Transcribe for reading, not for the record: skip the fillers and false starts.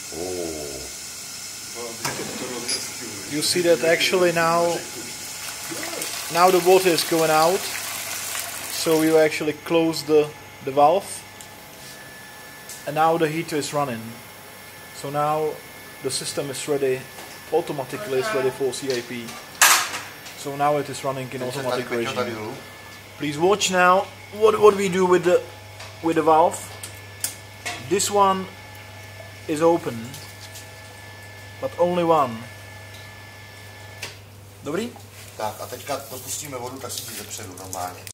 You see that actually now the water is going out, so you actually close the valve, and now the heater is running. So now the system is ready, automatically is ready for CIP. So now it is running in automatic regime. Please watch now what we do with the valve. This one is open, but only one. Dobrý? Tak a teďka dopustíme vodu, tak si ze předu normálně.